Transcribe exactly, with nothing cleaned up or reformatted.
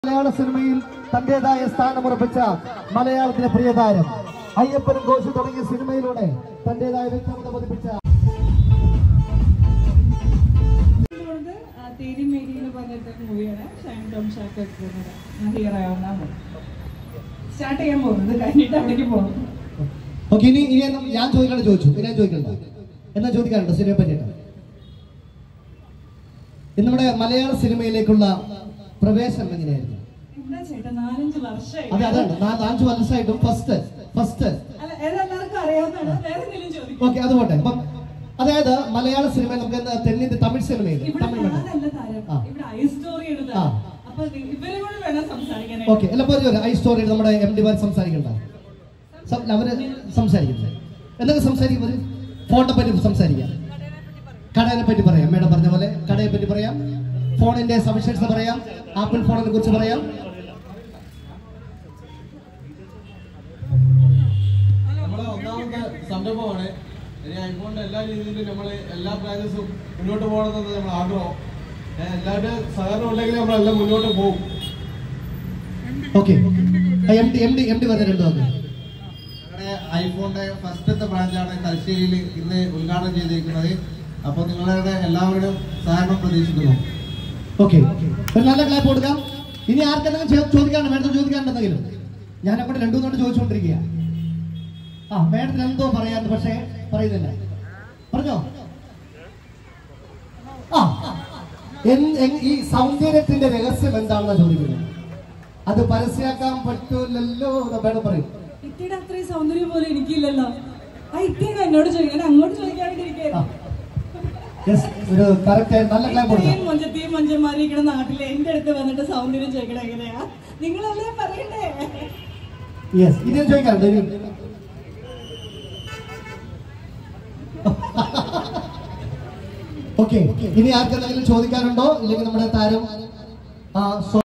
മലയാള സിനിമയിൽ തന്റേതായ സ്ഥാനമുറപ്പിച്ച മലയാളത്തിലെ പ്രിയതാരം അയ്യപ്പനും ഘോഷ് തുടങ്ങിയ സിനിമയിലൂടെ തന്റേതായ വ്യക്തിത്വം പതിപ്പിച്ച ഓക്കെ. ഇനി ഇനി ഞാൻ ചോദിക്കാണ്ട് ചോദിച്ചു ഇനി ഞാൻ ചോദിക്കണ്ട എന്നാ ചോദിക്കാറുണ്ട് സിനിമയെ പറ്റിയിട്ട്. ഇന്ന് നമ്മുടെ മലയാള സിനിമയിലേക്കുള്ള പ്രവേശനം എങ്ങനെയായിരുന്നു? അതെ അതാണ് നാലഞ്ചു വർഷമായിട്ടും ഫസ്റ്റ് ഫസ്റ്റ് ഓക്കെ അത് പോട്ടെ. അപ്പം അതായത് മലയാള സിനിമ നമുക്ക് തെന്നിന്റെ തമിഴ് സിനിമയിൽ തമിഴ് ഓക്കെ എല്ലാ പോലെ ഐ സ്റ്റോറി നമ്മുടെ എം ഡി മാർ സംസാരിക്കണ്ട അവര് സംസാരിക്കുന്നത് എന്തൊക്കെ സംസാരിക്കും? ഫോണിനെ പറ്റി സംസാരിക്കാം, കടയെ പറ്റി പറയാം, മേഡം പറഞ്ഞ പോലെ കടയെ പറ്റി പറയാം, ഫോണിന്റെ സവിശേഷത പറയാം, ആപ്പിൾ ഫോണിനെ കുറിച്ച് പറയാം. നമ്മളെ ഒന്നാമത്തെ സംരംഭമാണ് ഇനി ഐഫോണിന്റെ എല്ലാ രീതിയിലും നമ്മള് എല്ലാ ബ്രാഞ്ചസും മുന്നോട്ട് പോകണമെന്നത് നമ്മൾ ആഗ്രഹം. എല്ലാവരുടെ സഹകരണം ഉണ്ടെങ്കിൽ നമ്മളെല്ലാം മുന്നോട്ട് പോകും. Okay M D M D M D പറഞ്ഞ രണ്ടു വാക്ക്. ഞങ്ങളുടെ ഐഫോണിന്റെ ഫസ്റ്റത്തെ ബ്രാഞ്ചാണ് തലശ്ശേരിയിൽ ഇന്ന് ഉദ്ഘാടനം ചെയ്തിരിക്കുന്നത്. അപ്പോൾ നിങ്ങളുടെ എല്ലാവരുടെയും സഹകരണം പ്രതീക്ഷിക്കുന്നു. ഓക്കെ ഒരു നല്ല ക്ലാപ്പ് കൊടുക്കാം. ഇനി ആർക്കെന്തെങ്കിലും ചോദിക്കാണ്ട് മേഡത്തിന് ചോദിക്കാണ്ടെന്തെങ്കിലും? ഞാൻ അങ്ങോട്ട് രണ്ടു മൂന്നോട്ട് ചോദിച്ചുകൊണ്ടിരിക്കുക. ആ മേഡത്തിന് എന്തോ പറയാണ്ട് പക്ഷേ പറയുന്നില്ല, പറഞ്ഞോ. ആ ഈ സൗന്ദര്യത്തിന്റെ രഹസ്യം എന്താണെന്നാ ചോദിക്കുന്നത്? അത് പരസ്യമാക്കാൻ പറ്റൂലല്ലോ മേഡം പറയും. ഇത്തിയുടെ അത്രയും സൗന്ദര്യം പോലും എനിക്കില്ലല്ലോ. ആ ഇത്തിയുടെ എന്നോട് ചോദിക്കാൻ അങ്ങോട്ട് ചോദിക്കാണ്ടിരിക്കുന്നു. ഒരു കറക്റ്റ് നല്ല ക്ലാപ്പ് കൊടുക്കാം. മൊഞ്ചത്തിയും മൊഞ്ചന്മാരിക്കുന്ന നാട്ടിലെ എന്റെ അടുത്ത് വന്നിട്ട് സൗന്ദര്യം ചോദിക്കണം എങ്ങനെയാ? നിങ്ങളല്ലേ പറയണ്ടേ? യെസ് ഇത് ചോദിക്കാറുണ്ട്. ഓക്കെ ഇനി ആർക്കെന്തെങ്കിലും ചോദിക്കാനുണ്ടോ? ഇല്ലെങ്കിൽ നമ്മുടെ താരം